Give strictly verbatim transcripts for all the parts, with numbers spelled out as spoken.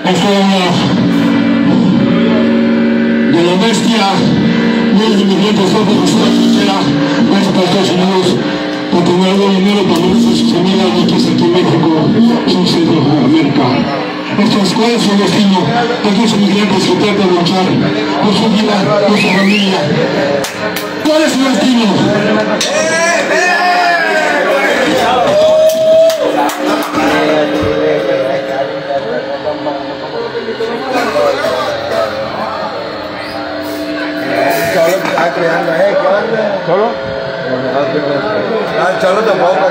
Esto de la bestia, miles de millones de ojos de la frontera, más para Estados Unidos, para tener algo de dinero para nuestras familias, nosotros aquí en México, en Centroamérica. Esto es cuál es su destino, estos inmigrantes que tratan de luchar por su vida, por su familia. ¿Cuál es su destino? Cholo está creando, ¿eh? ¿Qué onda? ¿Cholo? Ah, Cholo tampoco.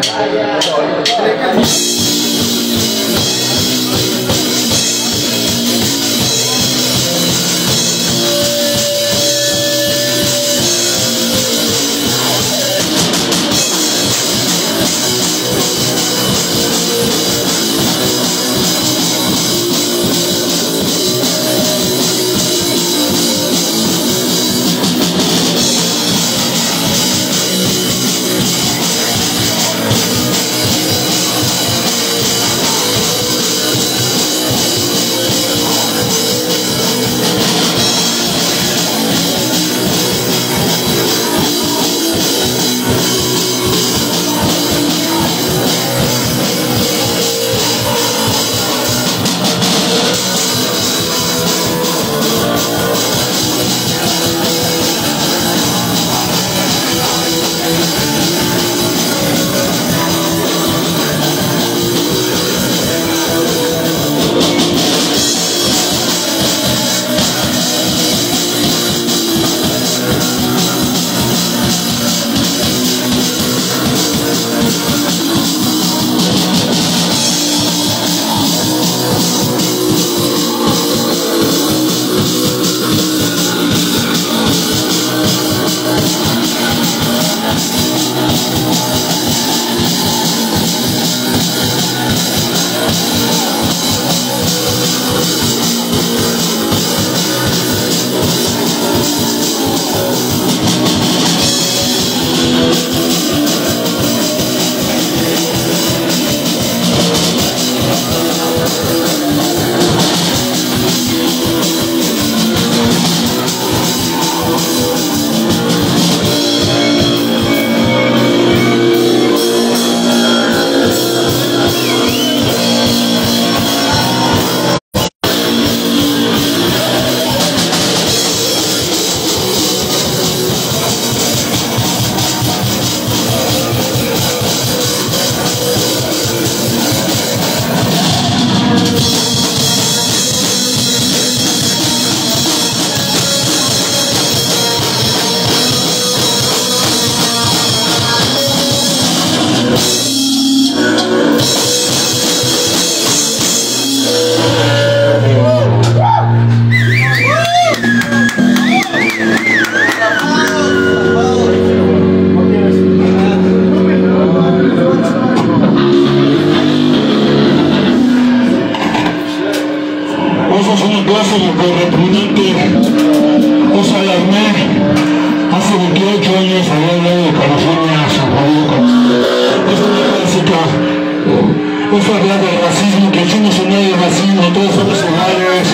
Eso habla del racismo, que aquí no se mueve el racismo, todos somos iguales.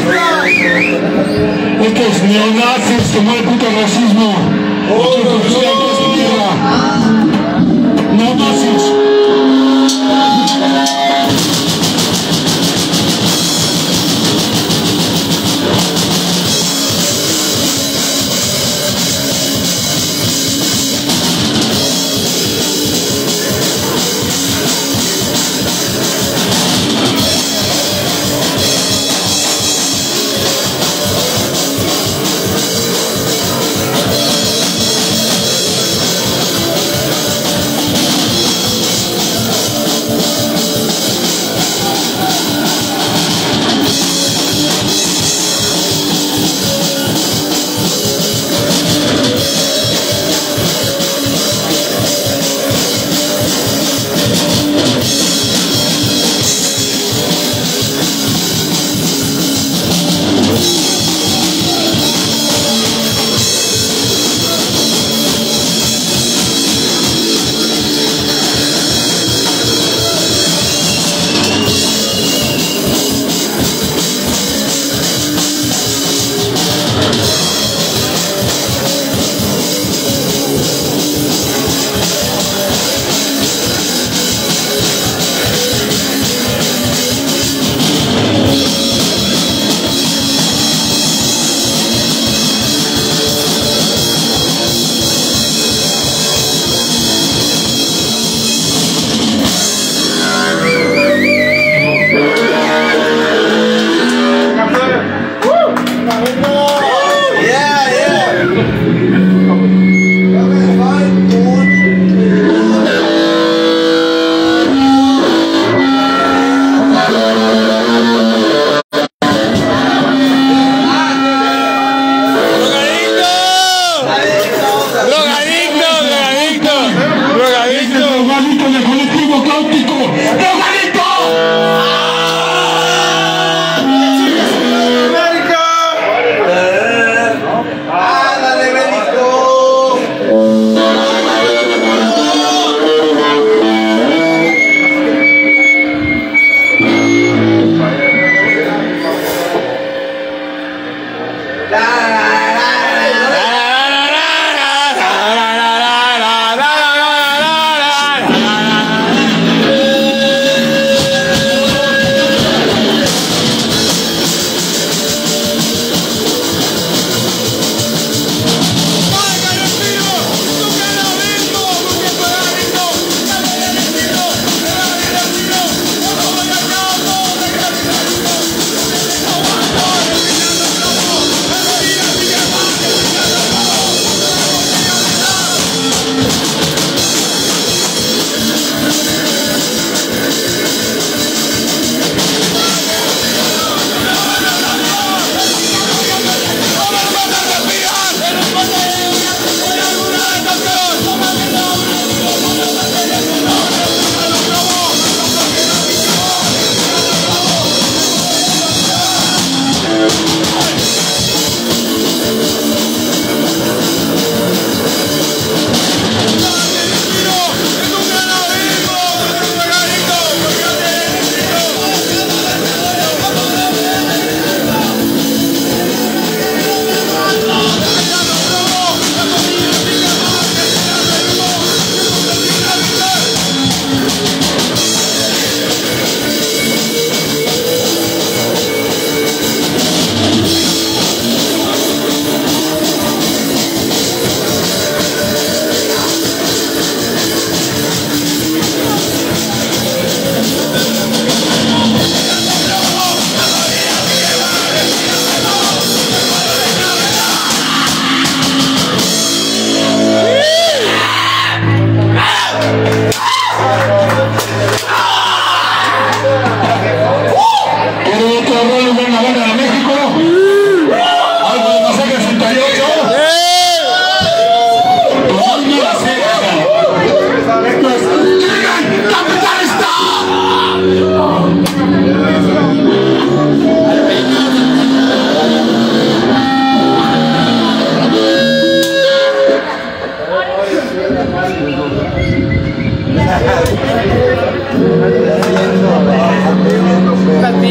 Estos neonazis que mueven puto racismo. Estos estudiantes de mierda. Neonazis.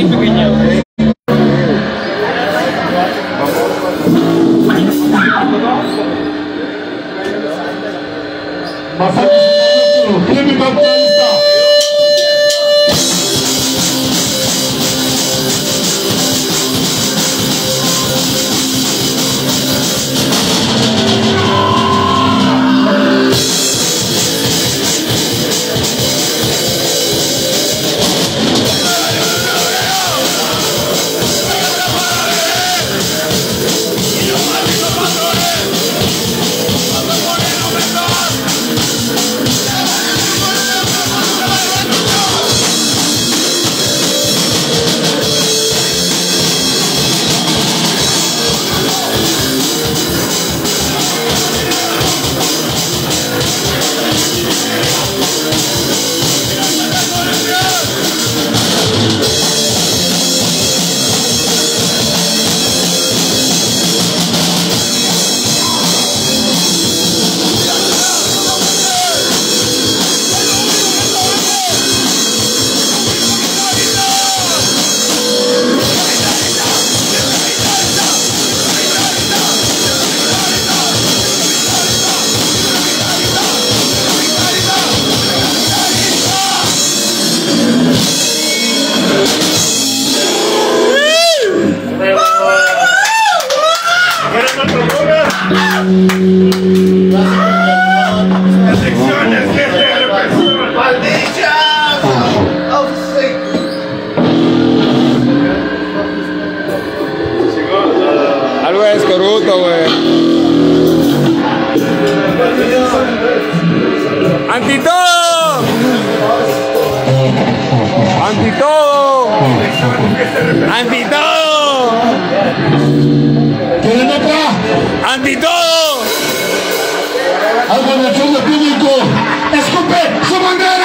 ahí, pequeño. Premio capitalista. Algo es corrupto, güey. ¡Anti todo! ¡Anti todo! ¡Anti todo! ¿Quieren otra? ¡Anti todo! Algo en el fondo público. ¡Escupe su bandera!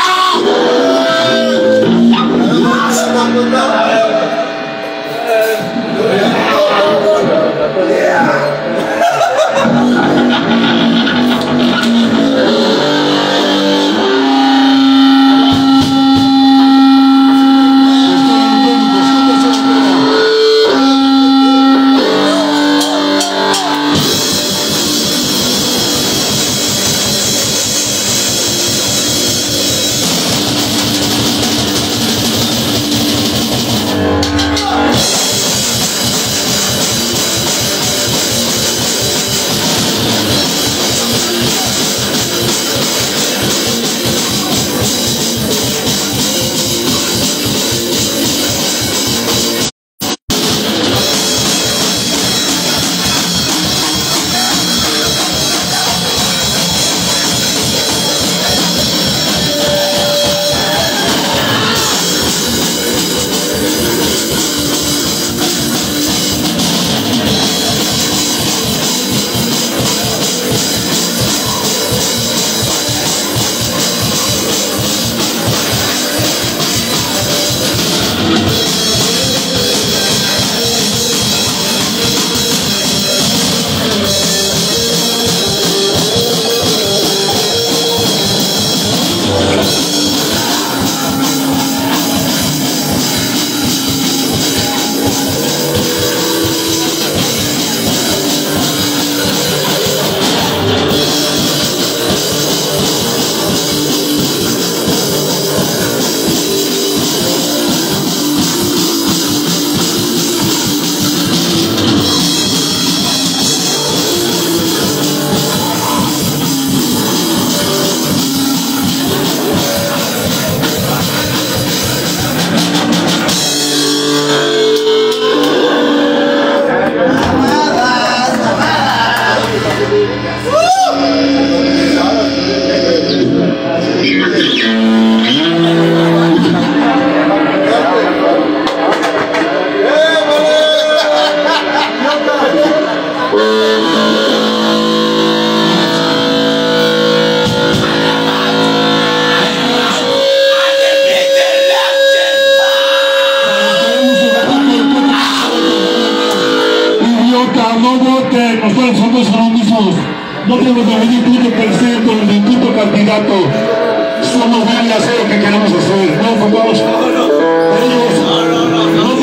No voten, nosotros somos los mismos. No tenemos que venir punto por ciento con el punto candidato. Somos bien y hacer lo que queremos hacer. No ocupamos ellos. No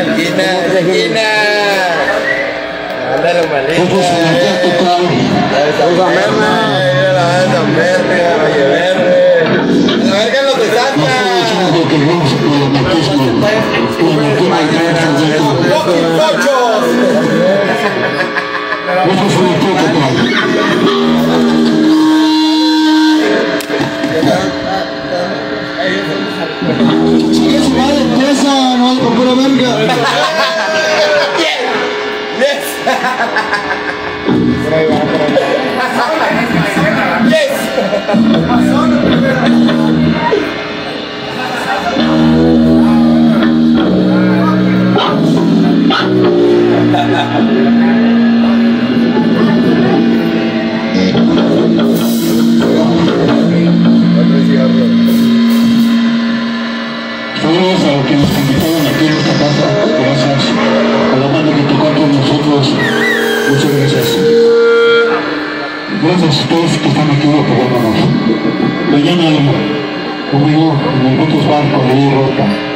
esquina, esa esquina. Ándale, malita. Nosotros en la que tocar. Usa merna. La banda verde, la valle verde. La verga en los de Santa. Nosotros somos lo que vemos en el magnetismo. El magnetismo. ¡Fucking cochos! Nosotros somos lo que tocar. Sigue su madre empieza, no vale por pura verga. Yes. Yes. Saludos a los que nos invitaron aquí en esta casa. Gracias a la banda que tocó con nosotros. Muchas gracias. Gracias a todos que están aquí apoyándonos. Mañana conmigo en el Botos Bar con Rota.